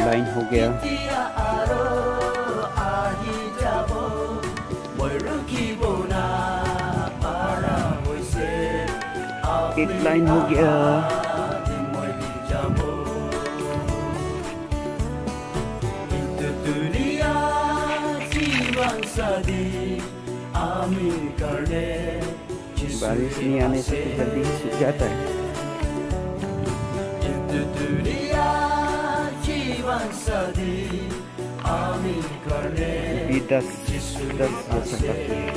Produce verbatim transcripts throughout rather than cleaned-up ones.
लाइन हो गया। एक लाइन हो गया। बारिश नहीं आने से तो जल्दी ही सूख जाता है। अभी दस दस जैसा बाकी है।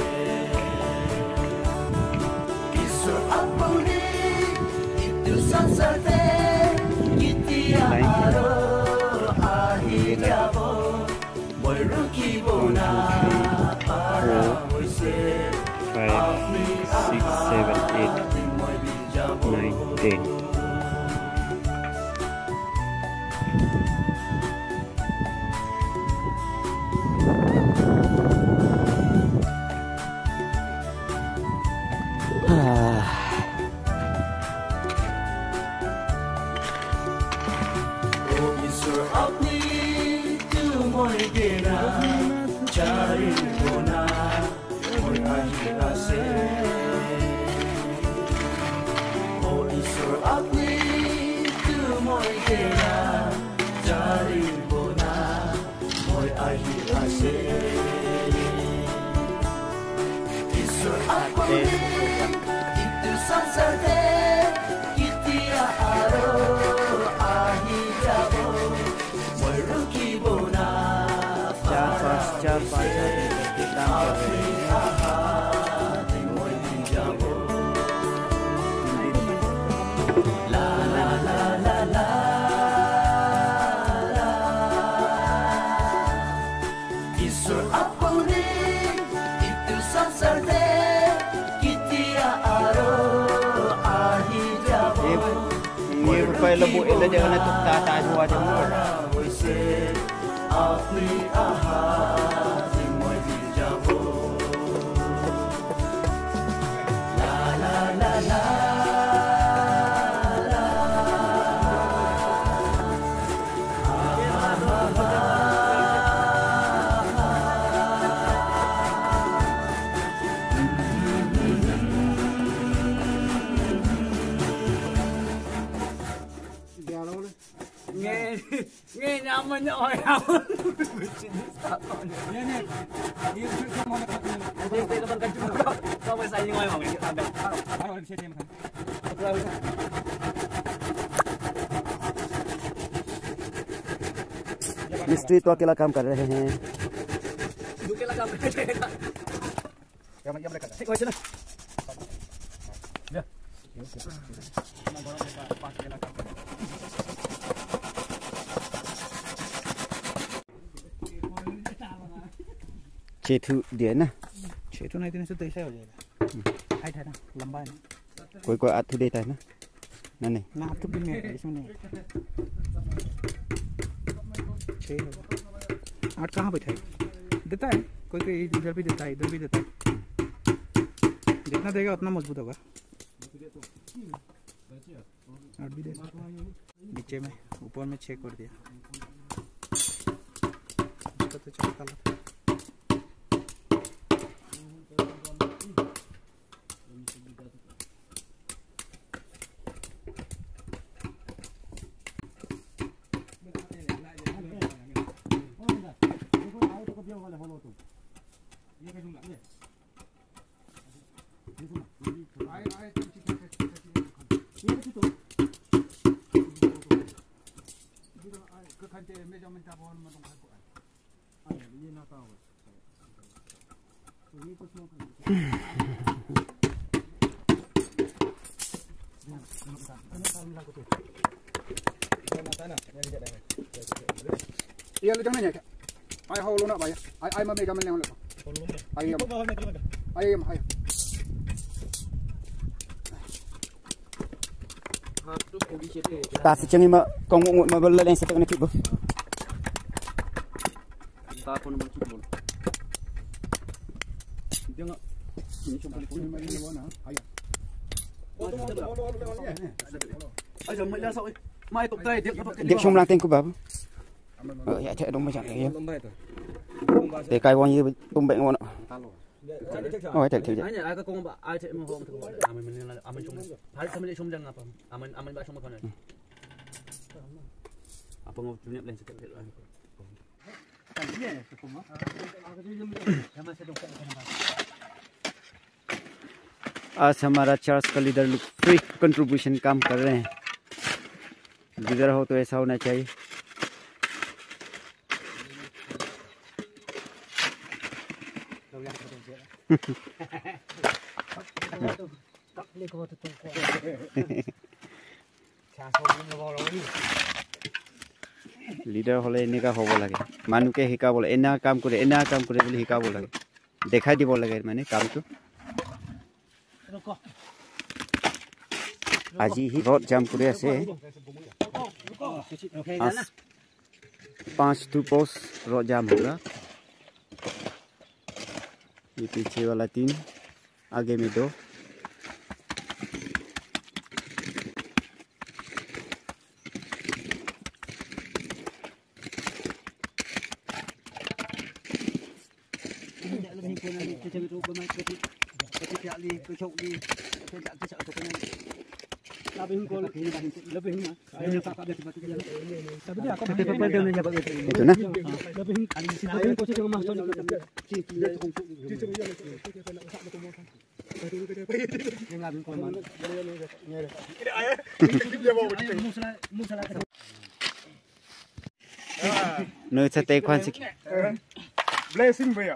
Six, seven, eight, nine, ten. Lebu ila jangan itu tata dua jam dulu. Nghe nyaman nya orang. Ini nih. Ini cuma mau nak. Jadi kita lepas kacu. Kau boleh saya ngomong ngomong. Ada. Ada di sini makan. मिस्त्री तो अकेला काम कर रहे हैं। अकेला काम कर रहे हैं। yang yang mereka. Sik macam mana? Ya. Cetu dia ना cetu ना इतने से तो ऐसा हो जाएगा हाइट है ना लंबा है ना कोई कोई आठ देता है ना ना नहीं ना आठ भी नहीं है इसमें नहीं छः आठ कहाँ बैठा है देता है कोई कोई इधर भी देता है इधर भी देता है जितना देगा उतना मजबूत होगा आठ भी देता है नीचे में ऊपर में छः कर दिया इसका तो चलता था Iya lu jangan nanya. Ayo holo nak bayar. Ayo ayo mami gamen yang lu. Ayo. Ayo ayo. Ta secang ma kong ngut ma bela yang setek nak ibu. Ta pun mau kibul. Jangan ini cuma pun mai ni wana. Ayo. Ayo mai lah sok. Mai tok trai dia. Dia cuma lang tengku bab. Ờ, dạ chạy đông mấy chẳng thấy. Để cài quan như tung bệnh ngon ạ. Oh, chạy chạy chạy. Aja, aku kong ba, aja mau home tu. Aman mana, aman cuma. Hari sama cuma jangan apa. Aman aman ba cuma kau ni. Apa ngau punya plan sikit lah. आज हमारा चर्च का लीडर लोग free contribution काम कर रहे हैं। लीडर हो तो ऐसा होना चाहिए। लीडर होले एनेका होबो लागे मानुके हिकाबो लागे एना काम करे एना काम करे बोली हिकाबो लागे देखाइ दिबो लागे माने कामটো আজি হি রড জাম করে আছে पांच टू पोस्ट रॉड जाम होगा ये पीछे वाला तीन आगे में दो itu nah nơi sẽ tây quan sik blessing bây giờ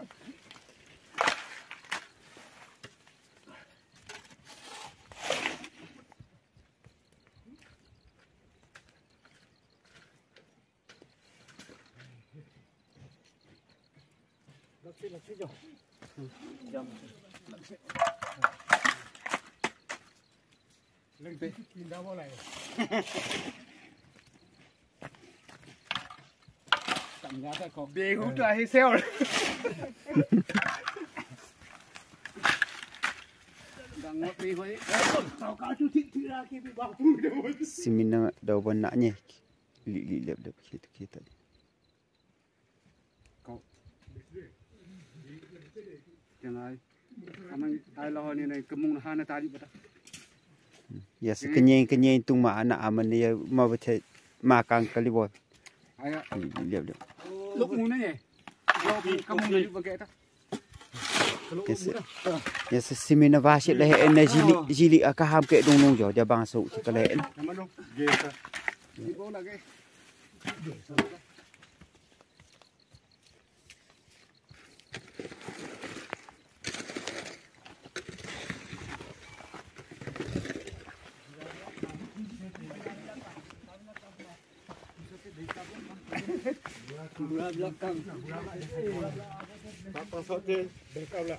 lên bên nhìn đâu này cảm giác là có bê hút ra hay xeo đang ngót bê với tao cá chú thích thì ra khi bị bao phủ đâu simina daw ban na niya li li lep lep kita kita chẳng ai anh ai lo này này cầm hai này ta đi bắt ya sekenyeng kenyeng tung ma anak aman dia mau baca makan kali bot ai lihat lihat lúc muốn này kamu nggak pakai ta yes yes simina vasit leh energi jili akaham ke dong dong jo dia bang su kalen đi vô là cái Gula belakang. Apa saja bekal lah.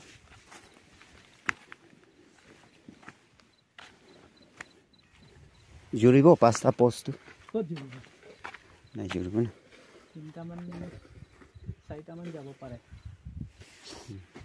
Juribo pasta postu. Kau juri. Nah juribo na. Cinta man, saya taman jabo pare.